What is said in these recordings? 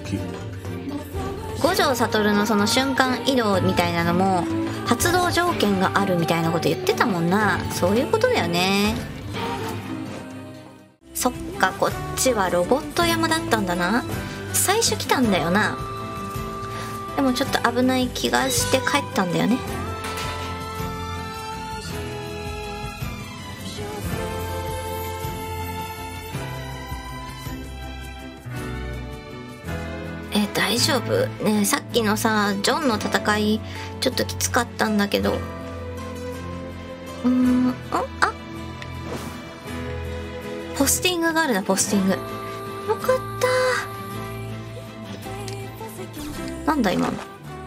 五条悟のその瞬間移動みたいなのも発動条件があるみたいなこと言ってたもんな。そういうことだよね。そっか、こっちはロボット山だったんだな。最初来たんだよな。でもちょっと危ない気がして帰ったんだよね。大丈夫ね。さっきのさジョンの戦いちょっときつかったんだけど、あ、ポスティングがあるな。ポスティングよかった。なんだ今の。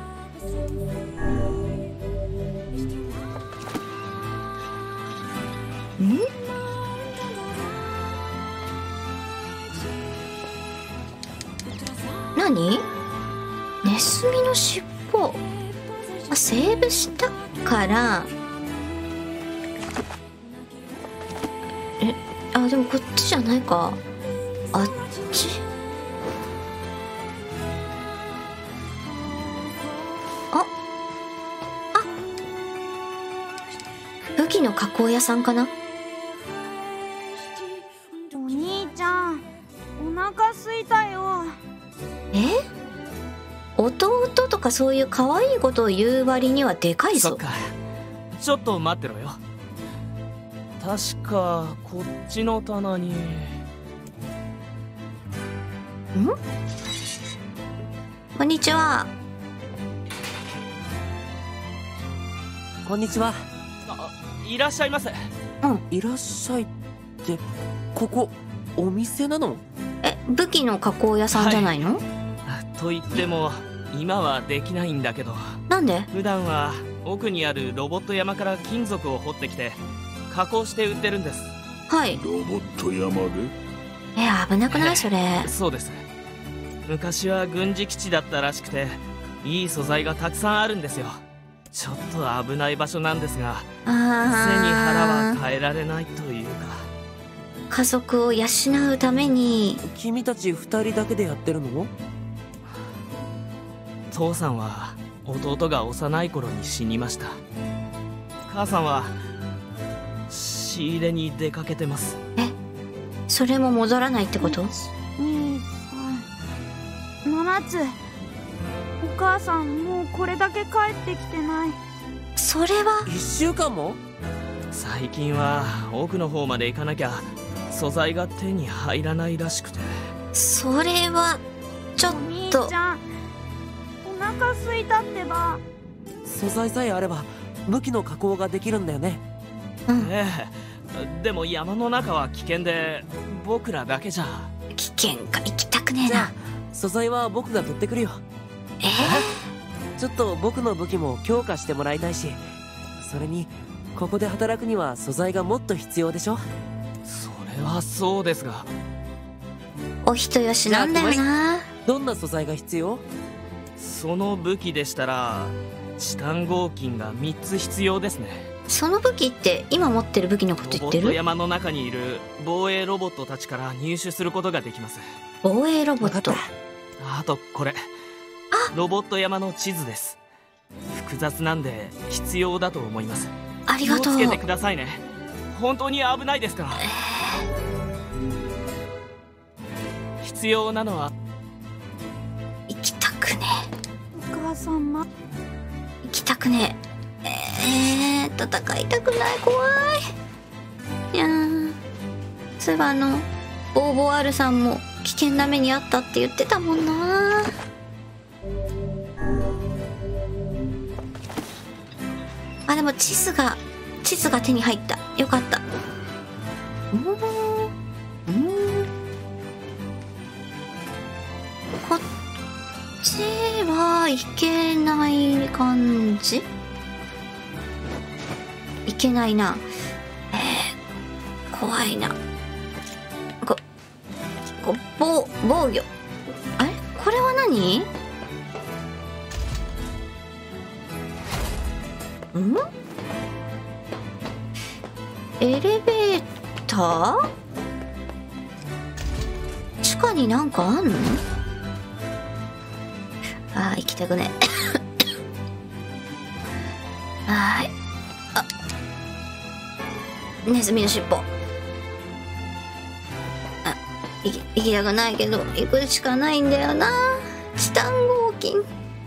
何？ネズミの尻尾。セーブしたからでもこっちじゃないか。あっち。武器の加工屋さんかな。 お兄ちゃん、お腹すいたよ。 弟とかそういう可愛いことを言う割にはでかいぞ。 そっか、ちょっと待ってろよ。確かこっちの棚に。 こんにちは。 こんにちは。 いらっしゃいませ。 いらっしゃいって、ここお店なの？ 武器の加工屋さんじゃないの？ と言っても今はできないんだけど。 なんで？ 普段は奥にあるロボット山から金属を掘ってきて加工して売ってるんです。 はい。 ロボット山で？ 危なくないそれ。 そうです。昔は軍事基地だったらしくていい素材がたくさんあるんですよ。ちょっと危ない場所なんですが、背に腹は変えられないというか。 家族を養うために。 君たち2人だけでやってるの？ 父さんは弟が幼い頃に死にました。母さんは仕入れに出かけてます。 それも戻らないってこと？ 2、3、7つ。お母さんもうこれだけ帰ってきてない。 それは 1週間も？ 最近は奥の方まで行かなきゃ素材が手に入らないらしくて。 それはちょっと。 お兄ちゃん、お腹すいたってば。 素材さえあれば武器の加工ができるんだよね。 でも山の中は危険で僕らだけじゃ。 危険か。行きたくねえな。 じゃあ素材は僕が取ってくるよ。ちょっと僕の武器も強化してもらいたいし、それにここで働くには素材がもっと必要でしょ。 それはそうですが。 お人よしなんだよな。 どんな素材が必要？ その武器でしたらチタン合金が3つ必要ですね。 その武器って今持ってる武器のこと言ってる？ ロボット山の中にいる防衛ロボットたちから入手することができます。 防衛ロボット。 あとこれ、ロボット山の地図です。複雑なんで必要だと思います。 ありがとう。 気をつけてくださいね。本当に危ないですから。必要なのは。 行きたくねお母さん行きたくね戦いたくない。怖い。いやそういえばボーボー R さんも危険な目にあったって言ってたもんな。でも地図が手に入った。よかった。こっちはいけない感じ？いけないな。怖いな。防御。これは何？エレベーター？地下になんかあんの？ あー、行きたくね。はーい。あ、ネズミの尻尾。あ、行きたくないけど、行くしかないんだよな。チタン合金。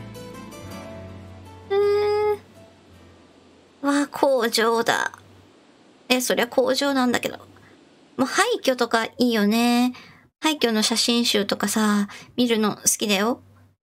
わあ、工場だ。そりゃ工場なんだけど。もう廃墟とかいいよね。廃墟の写真集とかさ、見るの好きだよ。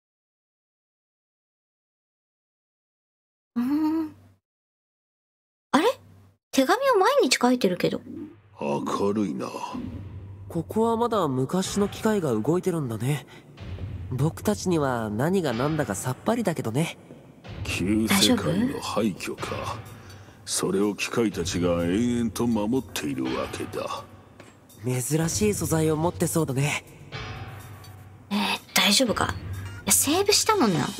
あれ？手紙を毎日書いてるけど。 明るいな。 ここはまだ昔の機械が動いてるんだね。僕たちには何が何だかさっぱりだけどね。 旧世界の廃墟か。それを機械たちが延々と守っているわけだ。 珍しい素材を持ってそうだね。 大丈夫か？いや、セーブしたもんな。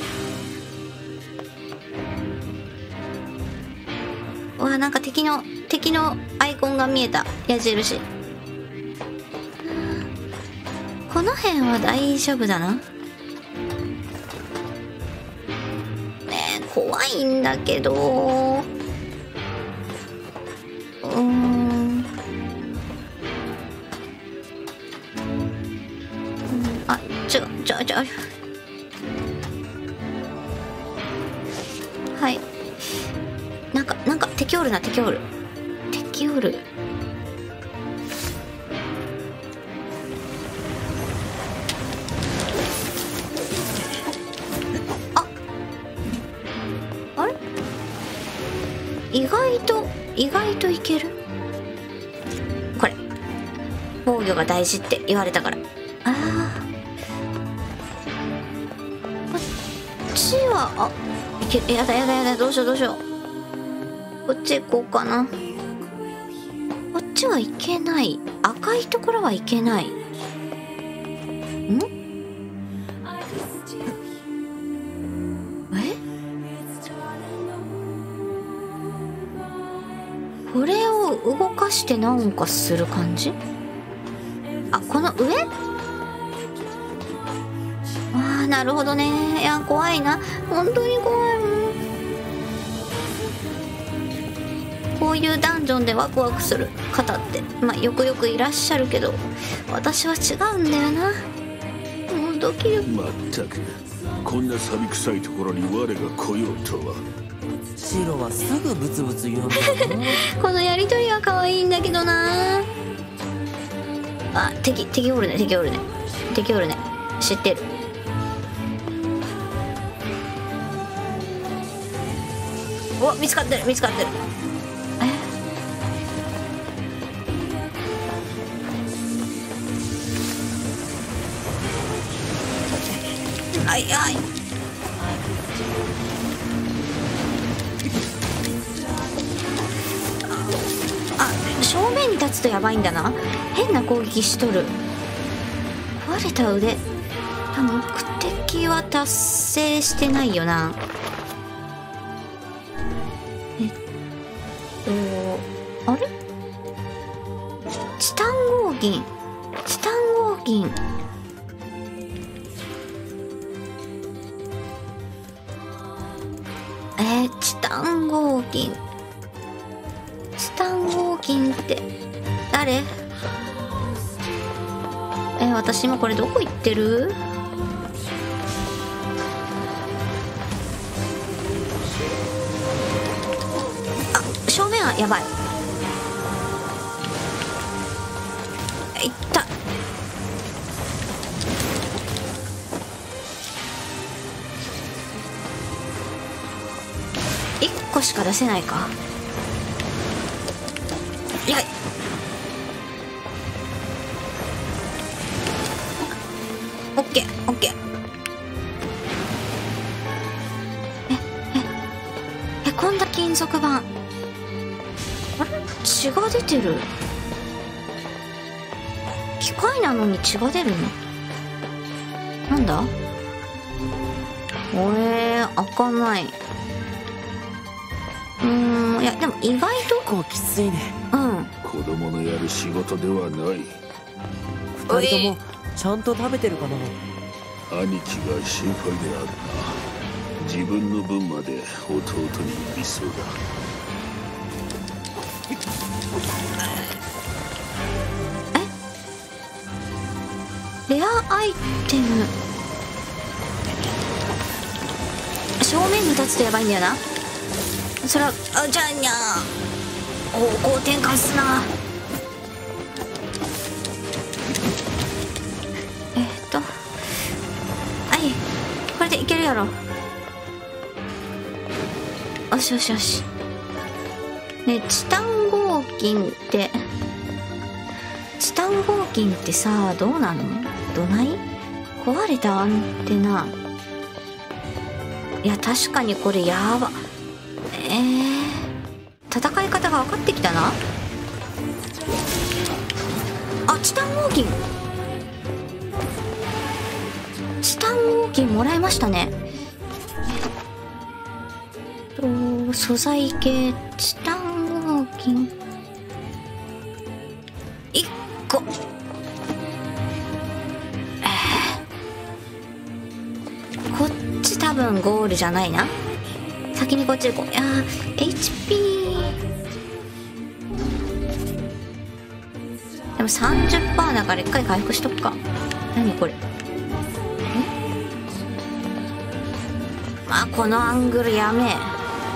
うわ、なんか敵のアイコンが見えた。矢印。この辺は大丈夫だな。怖いんだけど。あ、違う。はい。なんか敵おる。あれ？意外といける？これ。防御が大事って言われたから。こっちは、やだ、どうしよう。こっち行こうかな。こっちはいけない。赤いところはいけない。これを動かしてなんかする感じ？あ、この上？ああ、なるほどね。いや、怖いな。本当に怖い。こういうダンジョンでワクワクする方って、よくいらっしゃるけど、私は違うんだよな。もうドキドキ。 まったく、こんな錆び臭いところに我が来ようとは。 シロはすぐブツブツ言うんだよな。 このやりとりは可愛いんだけどな。あ、敵おるね。知ってる。お、見つかってる。はい。正面に立つとやばいんだな。変な攻撃しとる。壊れた腕。目的は達成してないよな。あれ？チタン合金。チタン合金って誰？私今これどこ行ってる？あ、正面はやばい。いった。1個しか出せないか。やい。オッケー。こんな金属板。あれ？血が出てる。機械なのに血が出るの？なんだ？開かない。いやでも意外と結構きついね。 子供のやる仕事ではない。 2人ともちゃんと食べてるかな？ 兄貴が心配であるが、自分の分まで弟に見そうだ。 レアアイテム、正面に立つとやばいんだよな。そら、あ、じゃあにゃー、方向転換すな。はい、これでいけるやろ。よしよしよし。ね、チタン合金ってさ、どうなの？どない？壊れたアンテナ。いや、確かにこれやば。戦い方が分かってきたな。あ、チタン合金。チタン合金もらいましたね。素材系チタン合金1個。こっち多分ゴールじゃないな。先にこっちでこう。いやー HP でも 30% だから一回回復しとくか。何これ。まあこのアングルやめえ。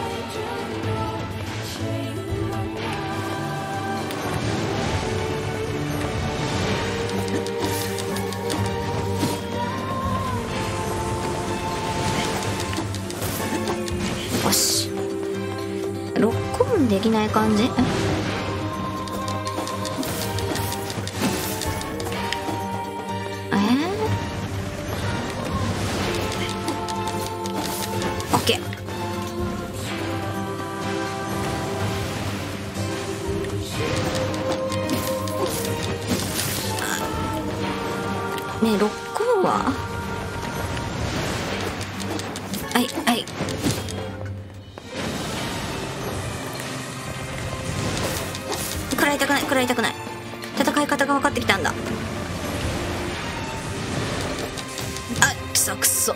よし、ロックオンできない感じ。オッケー。ねえ、ロックオンははいはい。食らいたくない、食らいたくない。戦い方が分かってきたんだ。あ、くそくそ。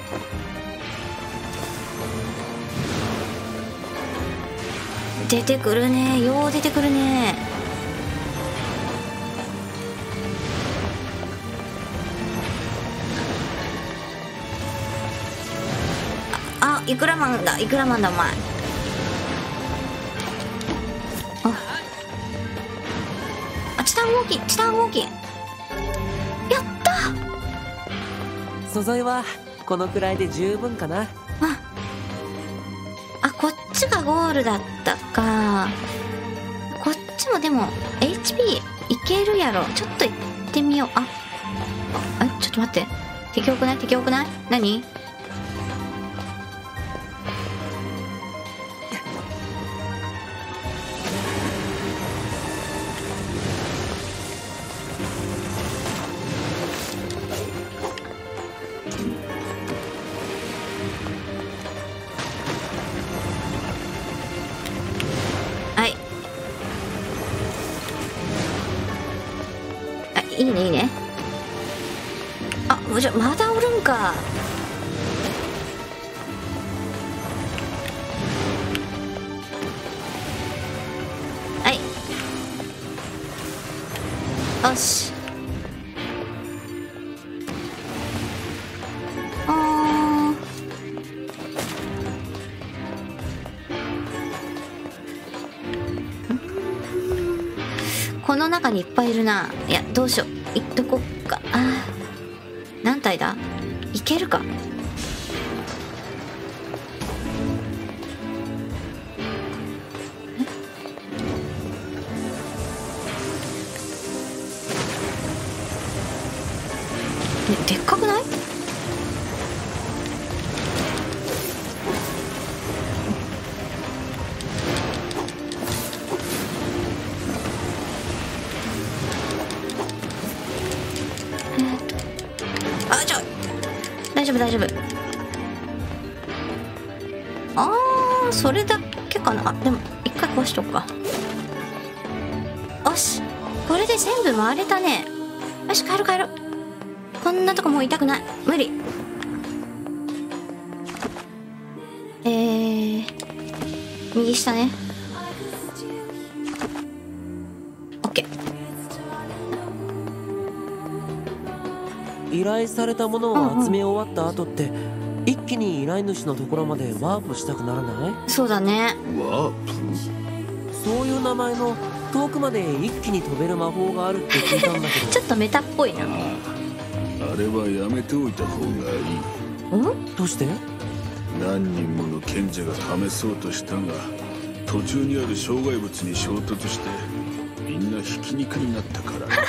出てくるね、よう出てくるね。あ、イクラマンだ、イクラマンだ、お前。あ、チタン合金、チタン合金。やった素材はこのくらいで十分かな。 あ、こっちがゴールだったか。こっちもでも HP いけるやろ。ちょっと行ってみよう。あ、ちょっと待って。敵多くない？敵多くない？何？いいねいいね。あ、もうじゃまだおるんか。はい、よし。この中にいっぱいいるな。いや、どうしよう。いっとこっか。あー、何体だ？いけるか？でっかくない？大丈夫大丈夫。あー、それだけかな。でも一回壊しとくか。よし、これで全部回れたね。よし、帰る帰る。こんなとこもう痛くない。無理。 右下ね。オッケー。 依頼されたものを集め終わった後って、一気に依頼主のところまでワープしたくならない？ そうだね。 ワープ？ そういう名前の遠くまで一気に飛べる魔法があるって聞いたんだけど。 ちょっとメタっぽいな。 あれはやめておいた方がいい。 どうして？ 何人もの賢者が試そうとしたが、途中にある障害物に衝突してみんなひき肉になったからそれ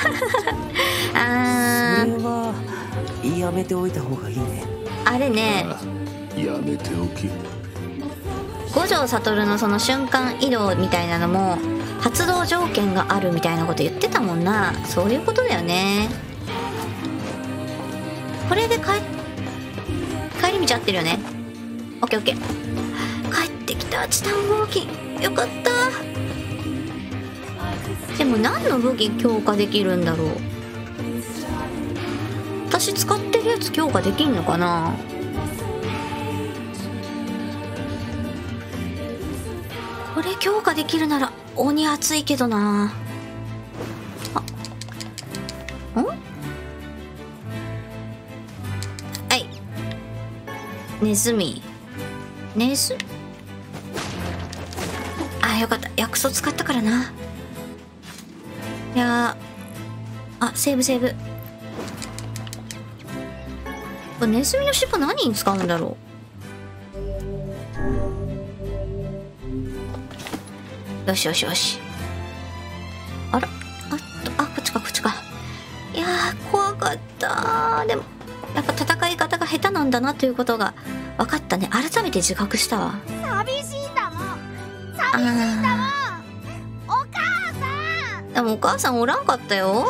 はやめておいた方がいいね。 あれね、 やめておけ。 五条悟のその瞬間移動みたいなのも発動条件があるみたいなこと言ってたもんな。そういうことだよね。これで帰り道合ってるよね。オッケーオッケー。帰ってきたチタン合金、よかった。でも何の武器強化できるんだろう。私使ってるやつ強化できんのかな。これ強化できるなら鬼熱いけどな。はい、ネズミ。あ、よかった、薬草使ったからな。いやー、あ、セーブ。これネズミの尻尾何に使うんだろう。よし。あら、こっちか。いやー、怖かった。でもやっぱ戦い方が下手なんだなということが分かったね。改めて自覚したわ。 寂しいんだもん。お母さん。 でもお母さんおらんかったよ。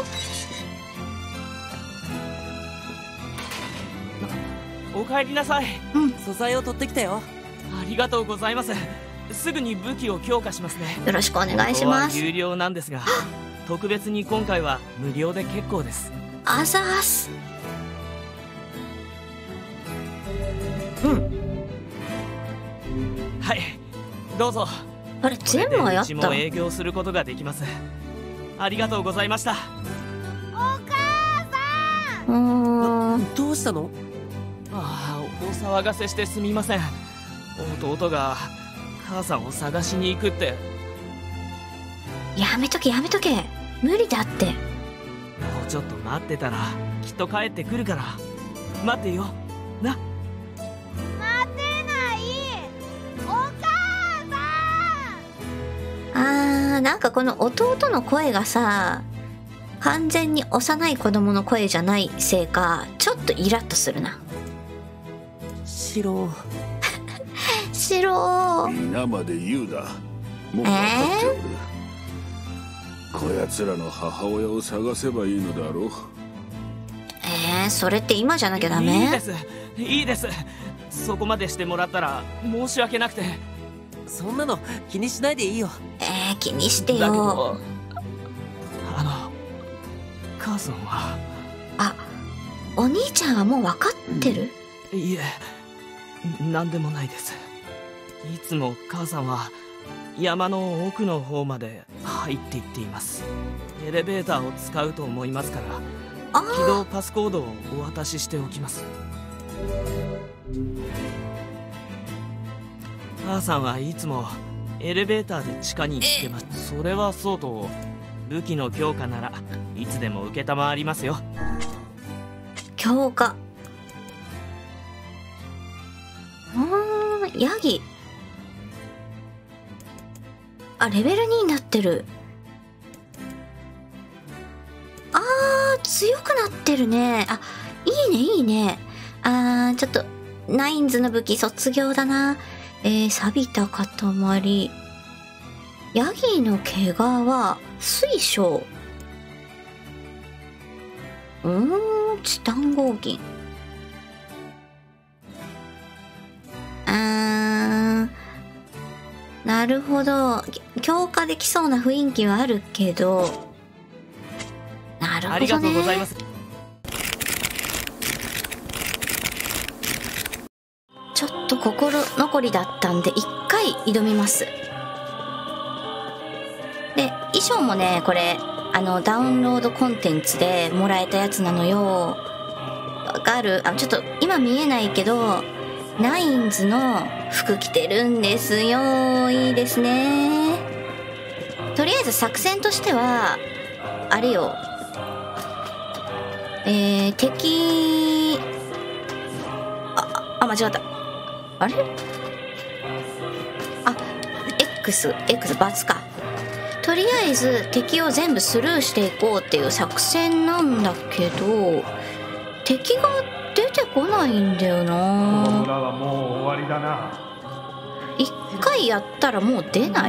お帰りなさい。 素材を取ってきたよ。 ありがとうございます。すぐに武器を強化しますね。 よろしくお願いします。 ここは有料なんですが、特別に今回は無料で結構です。 あざーす。 はい、どうぞ。 あれ、全部はやっこれでうちた。 も営業することができます。ありがとうございました。 どうしたの？ ああ、お騒がせしてすみません。弟が母さんを探しに行くって。 やめとけ。無理だって。 もうちょっと待ってたらきっと帰ってくるから待ってよな。 待てない。お母さん。 なんかこの弟の声がさ、完全に幼い子供の声じゃないせいか、ちょっとイラッとするな。 白皆まで言うな。もう分かっておる。こやつらの母親を探せばいいのだろう。 それって今じゃなきゃダメ？ いいです。そこまでしてもらったら申し訳なくて。 そんなの気にしないでいいよ。 気にしてだけよ。 ど母さんは。 お兄ちゃんはもう分かってる？ いえ、何でもないです。いつも母さんは山の奥の方まで入っていっています。エレベーターを使うと思いますから起動パスコードをお渡ししておきます。母さんはいつもエレベーターで地下に行ってます。それはそうと武器の強化ならいつでも承りますよ。 強化。ヤギ。レベル2になってる。強くなってるね。いいね。ちょっとナインズの武器卒業だな。錆びた塊。ヤギの毛皮は水晶。チタン合金。なるほど。強化できそうな雰囲気はあるけど。なるほどね。 ありがとうございます。 ちょっと心残りだったんで一回挑みます。で衣装もねこれダウンロードコンテンツでもらえたやつなのよ。わかる？ちょっと今見えないけどナインズの服着てるんですよ。いいですね。とりあえず作戦としてはあれよ、敵間違った。あれX ×か。とりあえず敵を全部スルーしていこうっていう作戦なんだけど敵が出てこないんだよな。 この村はもう終わりだな。 一回やったらもう出ない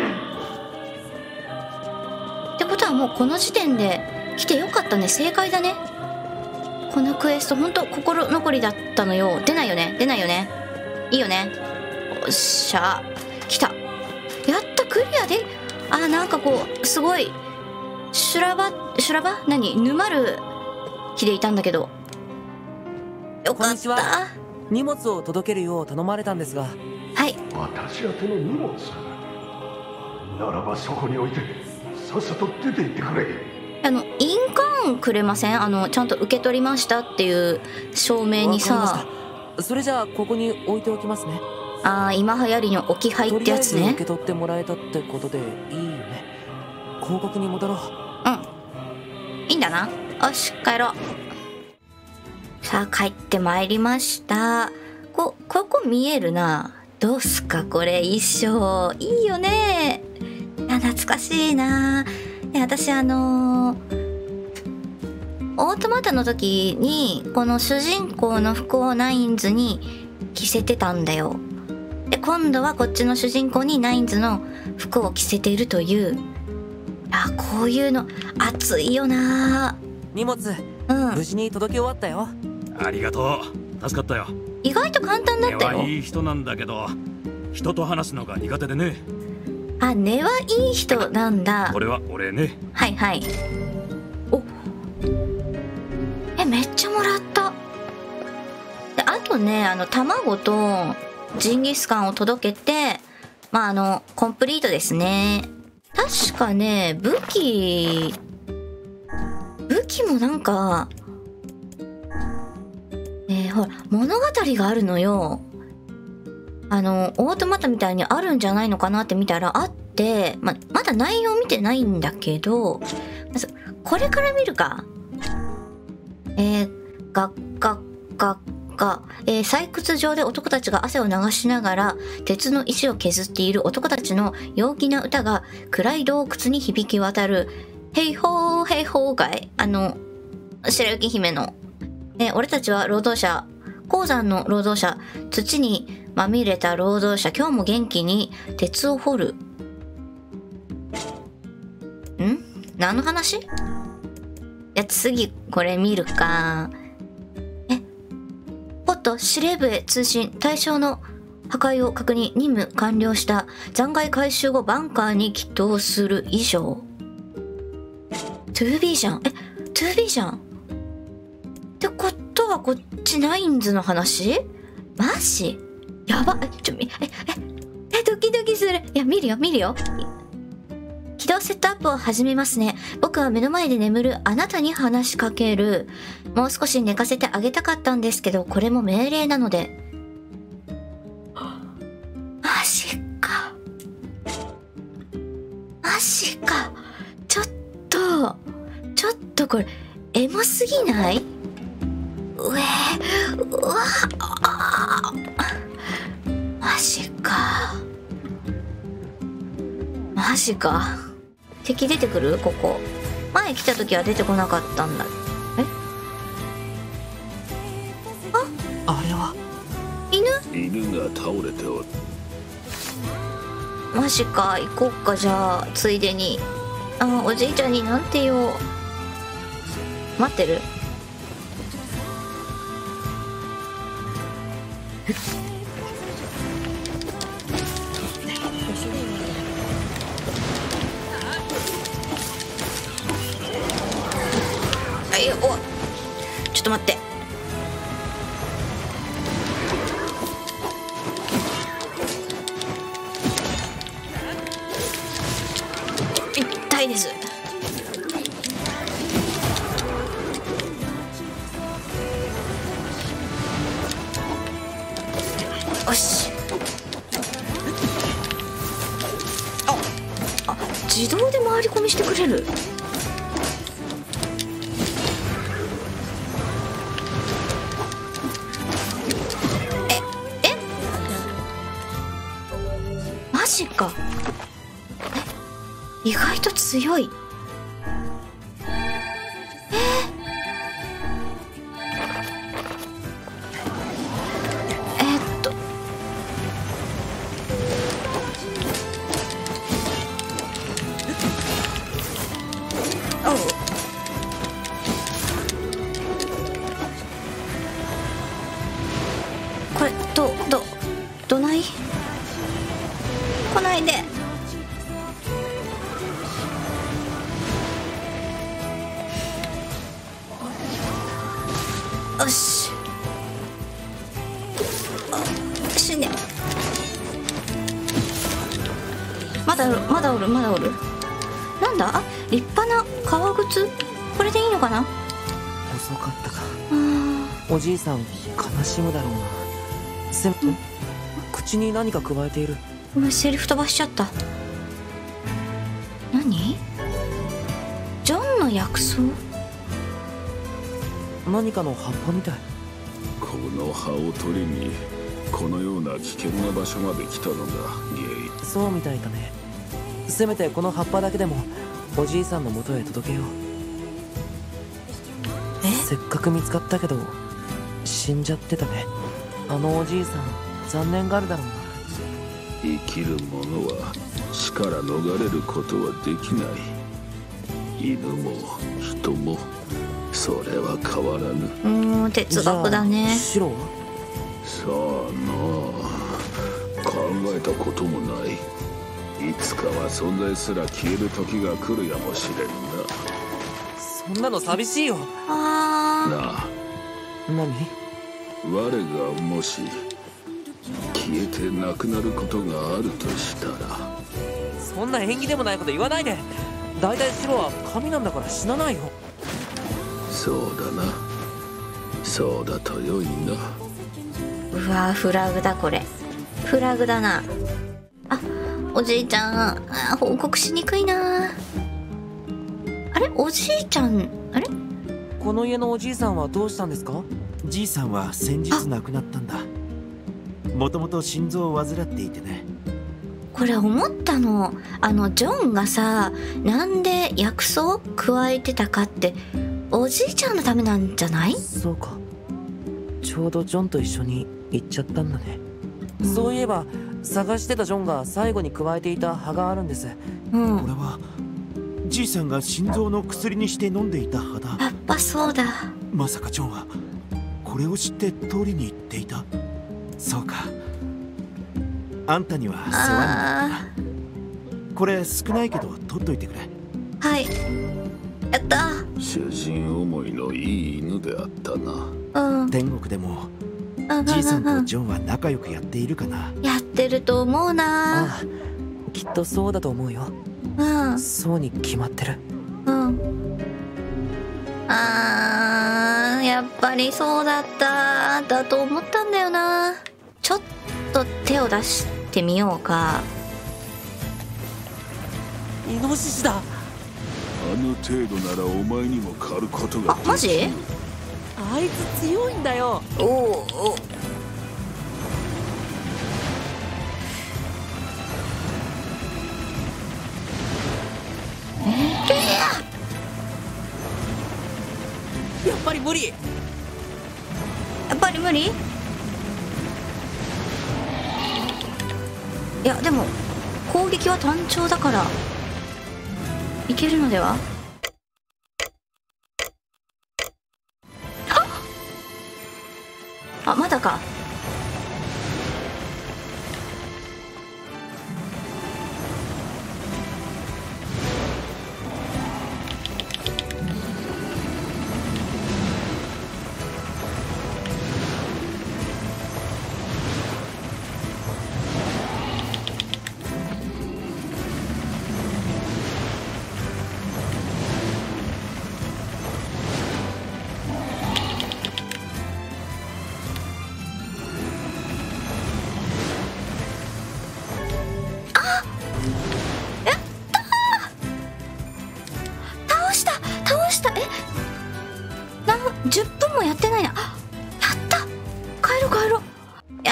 ってことはもうこの時点で来てよかったね。正解だね。このクエストほんと心残りだったのよ。出ないよねいいよね。おっしゃ来た。やったクリアで。なんかこうすごい修羅場沼る気でいたんだけどよかった。 荷物を届けるよう頼まれたんですが。 はい。 私宛ての荷物ならばそこに置いてさっさと出て行ってくれ。 印鑑くれません？ちゃんと受け取りましたっていう証明にさ。 それじゃあここに置いておきますね。 今流行りの置き配ってやつね。 とりあえず受け取ってもらえたってことでいいよね。広告に戻ろう。 いいんだな。よし帰ろう。さあ帰ってまいりました。ここ見えるな。どうすかこれ衣装いいよね。懐かしいな。私オートマタの時にこの主人公の服をナインズに着せてたんだよ。で今度はこっちの主人公にナインズの服を着せているという。こういうの熱いよな。 荷物、無事に届け終わったよ。 ありがとう。助かったよ。 意外と簡単だったよ。 根はいい人なんだけど人と話すのが苦手でね。 根はいい人なんだ。 これは俺ね。 はい。おめっちゃもらった。であとね卵とジンギスカンを届けてコンプリートですね。確かね武器もなんかほら物語があるのよ。オートマタみたいにあるんじゃないのかなって見たらあって、まだ内容見てないんだけどまずこれから見るか。採掘場で男たちが汗を流しながら鉄の石を削っている男たちの陽気な歌が暗い洞窟に響き渡る。ヘイホーヘイホーが白雪姫の、俺たちは労働者、鉱山の労働者、土にまみれた労働者、今日も元気に鉄を掘る。何の話？次これ見るか。ポット司令部へ通信。対象の破壊を確認。任務完了した。残骸回収後バンカーに帰投する以上。2B じゃん。2B じゃん。ってことはこっちナインズの話？マジ？やば。ドキドキする。見るよ。起動セットアップを始めますね。僕は目の前で眠るあなたに話しかける。もう少し寝かせてあげたかったんですけど、これも命令なので。マジか。ちょっとこれ、エモすぎない？うわマジか。敵出てくる？ここ前来た時は出てこなかったんだ。 あれは犬が倒れておる。 マジか。行こっか。じゃあついでにおじいちゃんになんて言おう。待ってる？ちょっと待って。 よし。自動で回り込みしてくれる。マジか。意外と強い。これどない？来ないで。よし。死ね。まだおる。なんだ？立派な革靴？これでいいのかな？ 遅かったか。おじいさん悲しむだろうな。口に何か加えている。 ごめん、セリフ飛ばしちゃった。何？ジョンの薬草？ 何かの葉っぱみたい。 この葉を取りにこのような危険な場所まで来たのだ、ゲイ。 そうみたいだね。せめてこの葉っぱだけでもおじいさんの元へ届けよう。せっかく見つかったけど死んじゃってたね。あのおじいさん残念がるだろうな。 生きる者は死から逃れることはできない。犬も人もそれは変わらぬ。 哲学だね。 シロは？ さあなあ、考えたこともない。いつかは存在すら消える時が来るやもしれんな。 そんなの寂しいよ。 なあ、 何？ 我がもし消えてなくなることがあるとしたら。 そんな縁起でもないこと言わないで。だいたいシロは神なんだから死なないよ。 そうだな、そうだとよいな。 うわ、フラグだ。これフラグだな。あ、おじいちゃん、報告しにくいな。あれ、おじいちゃん、あれ？ この家のおじいさんはどうしたんですか？ じいさんは先日亡くなったんだ。もともと心臓を患っていてね。 これ思ったの。ジョンがさ、なんで薬草加えてたかっておじいちゃんのためなんじゃない？ そうか、ちょうどジョンと一緒に行っちゃったんだね。そういえば探してたジョンが最後に加えていた葉があるんです。 これはじいさんが心臓の薬にして飲んでいた葉だ。 やっぱそうだ。 まさかジョンはこれを知って通りに行っていた。そうか、あんたには世話になった。これ少ないけど取っといてくれ。 はい、やった。 主人思いのいい犬であったな。 天国でもじいさんとジョンは仲良くやっているかな。 やってると思うな。 ああ、きっとそうだと思うよ。そうに決まってる。 やっぱりそうだったと思ったんだよな。ちょっと手を出してみようか。 イノシシだ。 あの程度ならお前にも狩ることができる。 マジ？ あいつ強いんだよ。やっぱり無理。 やっぱり無理？いやでも攻撃は単調だからいけるのでは？あ、まだか。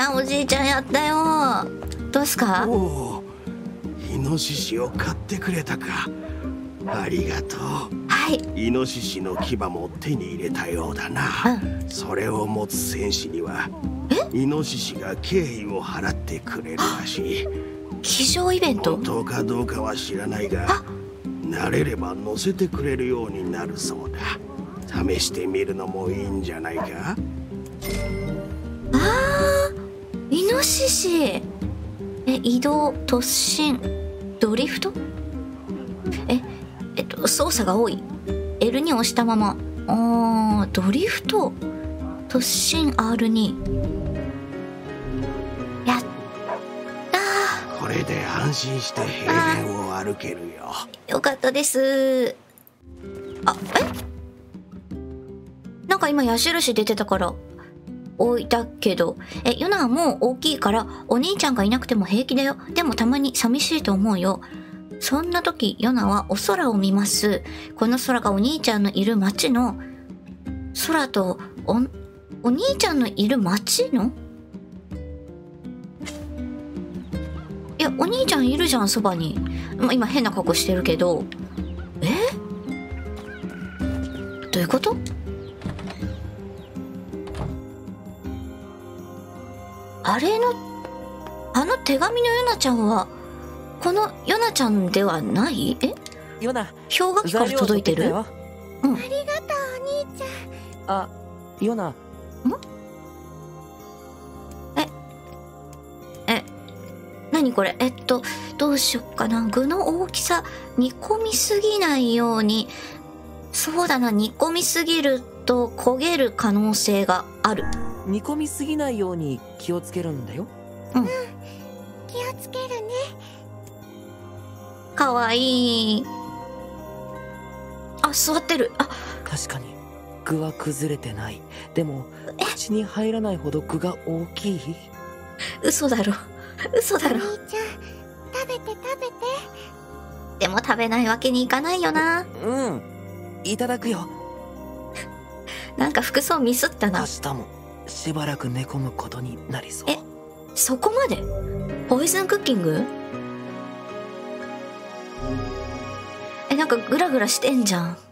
おじいちゃんやったよ。どうすか？ おお、イノシシを買ってくれたか。ありがとう。 はい。 イノシシの牙も手に入れたようだな。それを持つ戦士にはイノシシが敬意を払ってくれるらしい。 騎乗イベント？ 本当かどうかは知らないが、慣れれば乗せてくれるようになるそうだ。試してみるのもいいんじゃないか。 イノシシ。移動、突進、ドリフト？操作が多い。L に押したまま。ドリフト、突進 R2。やったー。 これで安心して平原を歩けるよ。 よかったです。なんか今矢印出てたから置いたけど、ヨナはもう大きいからお兄ちゃんがいなくても平気だよ。でもたまに寂しいと思うよ。そんな時ヨナはお空を見ます。この空がお兄ちゃんのいる町の空とお兄ちゃんのいる町の、いやお兄ちゃんいるじゃんそばに。今変な格好してるけど、どういうこと？あの手紙のヨナちゃんはこのヨナちゃんではない？ ヨナ、 氷河期から届いてる？ ありがとうお兄ちゃん。 ヨナ。 何これ？どうしよっかな。具の大きさ煮込みすぎないように。そうだな、煮込みすぎると焦げる可能性がある。 煮込みすぎないように気をつけるんだよ。 気をつけるね。 かわいい。座ってる。 確かに具は崩れてない。でも口に入らないほど具が大きい。 嘘だろ。嘘だろ。 お兄ちゃん、食べて。 でも食べないわけにいかないよな。 いただくよ。 なんか服装ミスったな。 明日もしばらく寝込むことになりそう。 そこまで？ポイズンクッキング？なんかグラグラしてんじゃん。